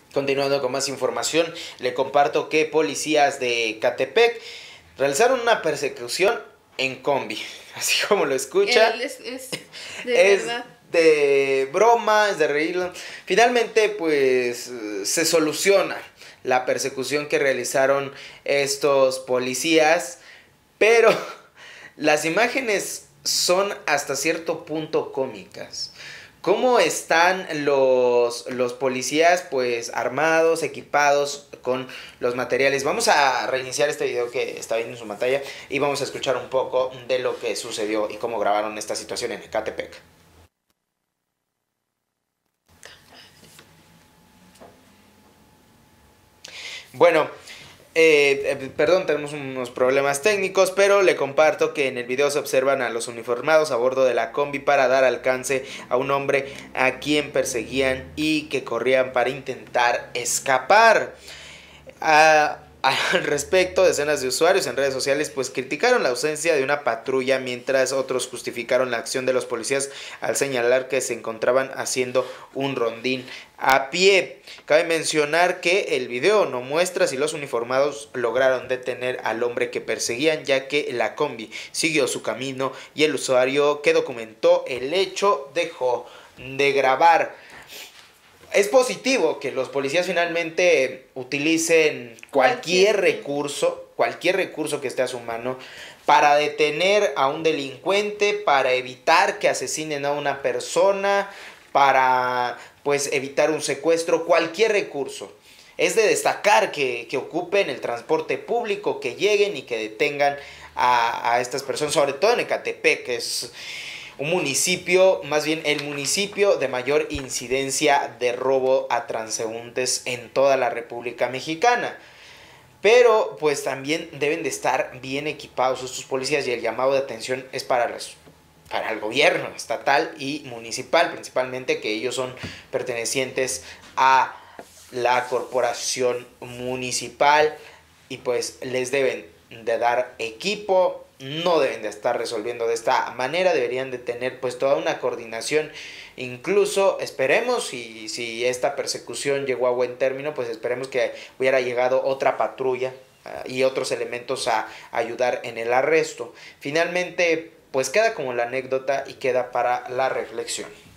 Continuando con más información, le comparto que policías de Catepec realizaron una persecución en combi, así como lo escucha. Es de Es verdad. de broma, es de reírlo. Finalmente, pues se soluciona la persecución que realizaron estos policías, pero las imágenes son hasta cierto punto cómicas. ¿Cómo están los policías pues armados, equipados con los materiales? Vamos a reiniciar este video que está viendo en su pantalla y vamos a escuchar un poco de lo que sucedió y cómo grabaron esta situación en Ecatepec. Bueno, perdón, tenemos unos problemas técnicos, pero le comparto que en el video se observan a los uniformados a bordo de la combi para dar alcance a un hombre a quien perseguían y que corrían para intentar escapar. Al respecto, decenas de usuarios en redes sociales pues criticaron la ausencia de una patrulla, mientras otros justificaron la acción de los policías al señalar que se encontraban haciendo un rondín a pie. Cabe mencionar que el video no muestra si los uniformados lograron detener al hombre que perseguían, ya que la combi siguió su camino y el usuario que documentó el hecho dejó de grabar. Es positivo que los policías finalmente utilicen cualquier recurso que esté a su mano para detener a un delincuente, para evitar que asesinen a una persona, para pues evitar un secuestro, cualquier recurso. Es de destacar que ocupen el transporte público, que lleguen y que detengan a estas personas, sobre todo en Ecatepec, que es un municipio, más bien el municipio de mayor incidencia de robo a transeúntes en toda la República Mexicana. Pero pues también deben de estar bien equipados estos policías y el llamado de atención es para el gobierno estatal y municipal, principalmente, que ellos son pertenecientes a la corporación municipal y pues les deben de dar equipo, no deben de estar resolviendo de esta manera, deberían de tener pues toda una coordinación. Incluso esperemos, y si esta persecución llegó a buen término, pues esperemos que hubiera llegado otra patrulla y otros elementos a ayudar en el arresto. Finalmente pues queda como la anécdota y queda para la reflexión.